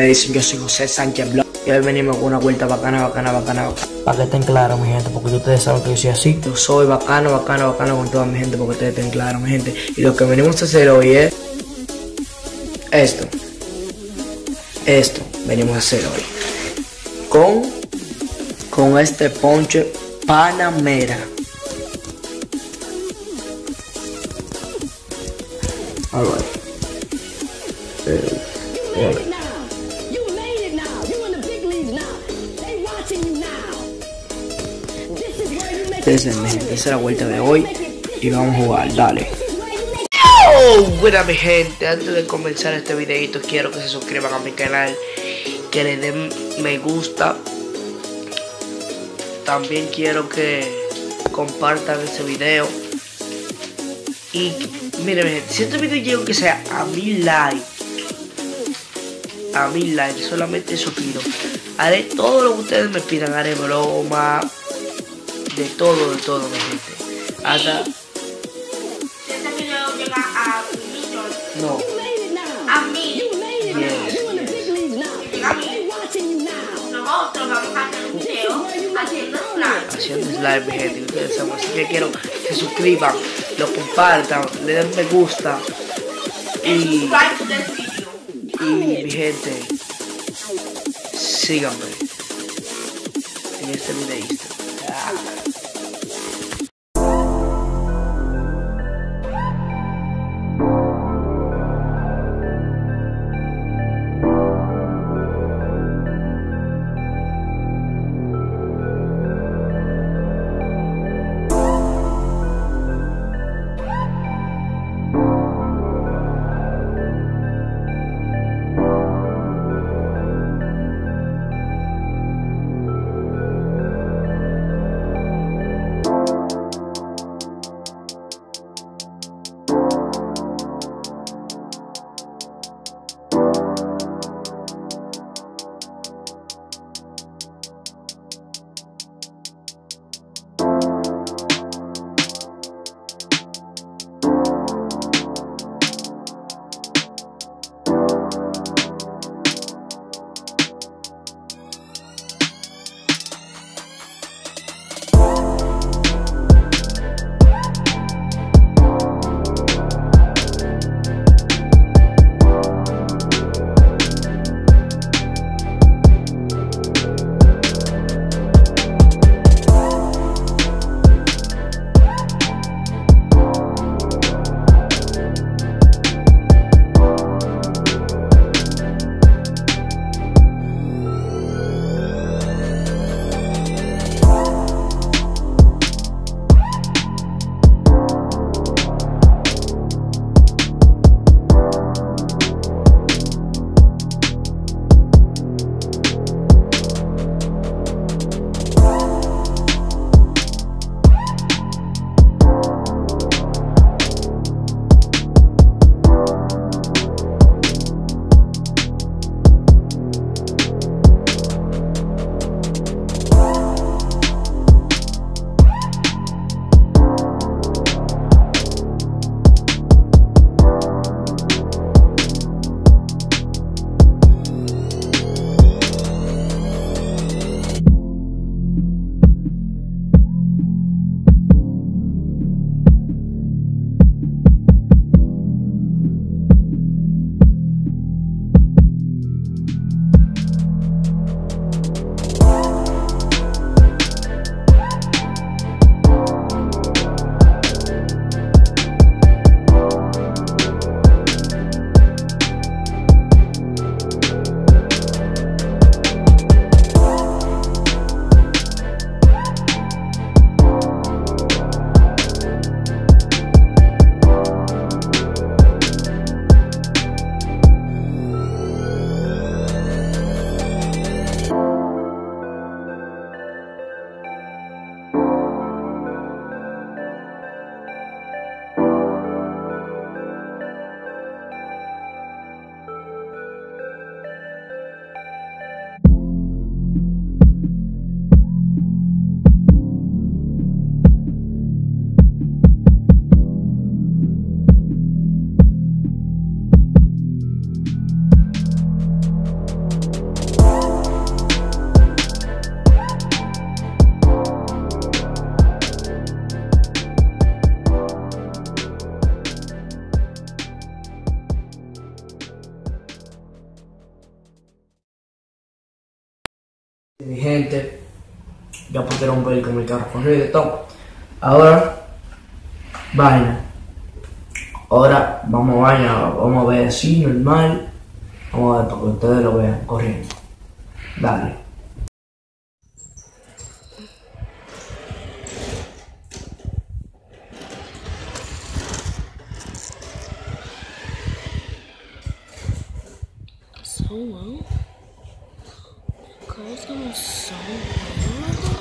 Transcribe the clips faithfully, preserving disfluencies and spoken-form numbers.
me dicen, yo soy José Sánchez Blog. Y hoy venimos con una vuelta bacana, bacana, bacana, bacana. Para que estén claros, mi gente, porque ustedes saben que yo soy así. Yo soy bacano, bacano, bacano con toda mi gente, porque ustedes estén claros, mi gente. Y lo que venimos a hacer hoy es esto. Esto venimos a hacer hoy. Con, con este ponche Panamera. All right. Eh, eh. Entonces, mi gente, esa es la vuelta de hoy y vamos a jugar, dale. Oh, buena mi gente, antes de comenzar este videito quiero que se suscriban a mi canal, que le den me gusta. También quiero que compartan ese video. Y miren mi gente, si este video llega que sea a mil likes, a mil likes, solamente eso pido. Haré todo lo que ustedes me pidan, haré broma. De todo, de todo, mi gente. Hasta... Si este video llega a un millón. No. A mil. Yes, yes. Si llega a mil, nosotros vamos a hacer un video haciendo slime. Haciendo slime, mi gente. Ustedes saben, así que quiero que se suscriban, lo compartan, le den me gusta. Y... Subscribe to this video. Y mi gente, síganme en este videito. Mi gente, ya pudieron ver con mi carro corrido y todo. Ahora, vaina. Ahora vamos a vaina, vamos a ver así, normal. Vamos a ver para que ustedes lo vean corriendo. Dale. So well. Car's going so well.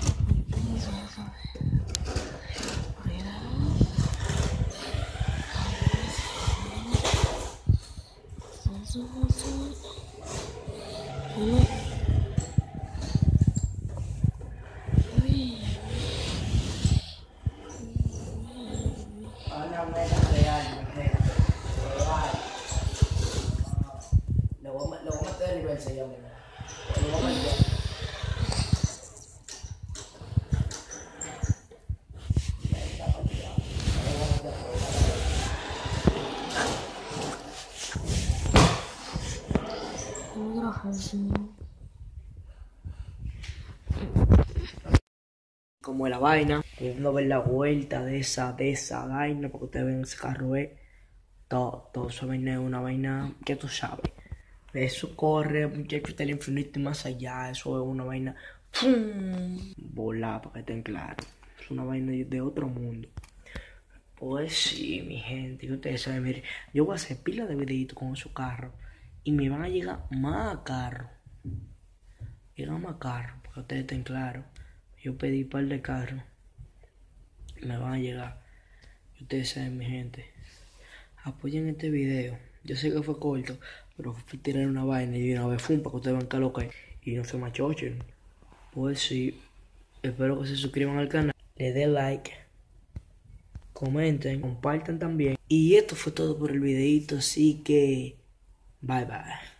Lo voy a meter en nivel seis, lo voy a meter. Como la vaina, queriendo ver la vuelta de esa, de esa vaina, porque ustedes ven ese carro, ve, todo, todo esa vaina es una vaina que tú sabes. Eso corre, muchachos, del infinito y más allá, eso es una vaina, ¡pum! Volada, para que estén claros. Es una vaina de otro mundo. Pues sí, mi gente, y ustedes saben, miren, yo voy a hacer pila de videitos con esos carros y me van a llegar más carros. Llegan más carros, para que ustedes estén claros. Yo pedí un par de carros y me van a llegar. Y ustedes saben, mi gente, apoyen este video. Yo sé que fue corto, pero fui a tirar una vaina y una vez fum para que ustedes vean que lo que es y no se machochen. Pues sí, espero que se suscriban al canal, le den like, comenten, compartan también. Y esto fue todo por el videito, así que bye bye.